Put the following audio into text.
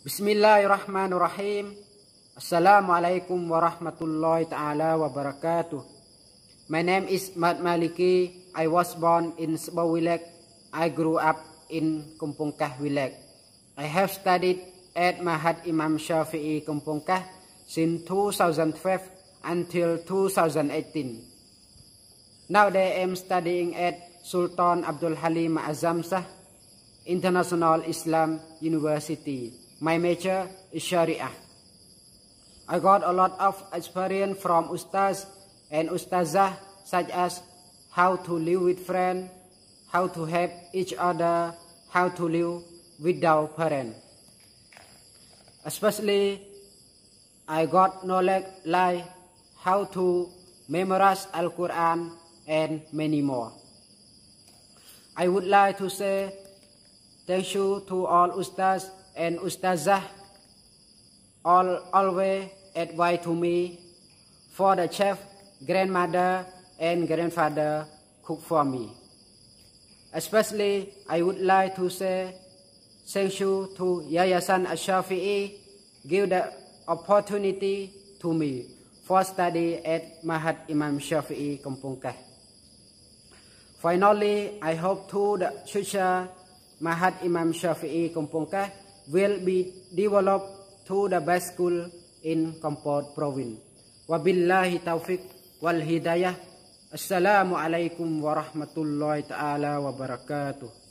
Bismillahirrahmanirrahim. Assalamualaikum warahmatullahi ta'ala wabarakatuh. My name is Mat Maliki. I was born in Sebau Wileg. I grew up in Kumpungkah Wileg. I have studied at Mahad Imam Syafi'i Kumpungkah since 2012 until 2018. Nowadays I am studying at Sultan Abdul Halim Azamsah International Islam University. My major is Sharia. I got a lot of experience from Ustaz and Ustazah, such as how to live with friends, how to help each other, how to live without parents. Especially, I got knowledge like how to memorize Al-Quran and many more. I would like to say thank you to all Ustaz and Ustazah always advise to me for the chef, grandmother and grandfather cook for me. Especially I would like to say thank you to Yayasan Asy-Syafi'i give the opportunity to me for study at Mahad Imam Syafi'i Kumpungkah. Finally, I hope to the future Mahad Imam Syafi'i Kumpungkah will be developed to the best school in Kampot Province. Wabillahi taufiq wal hidayah. Assalamualaikum warahmatullahi ta'ala wabarakatuh.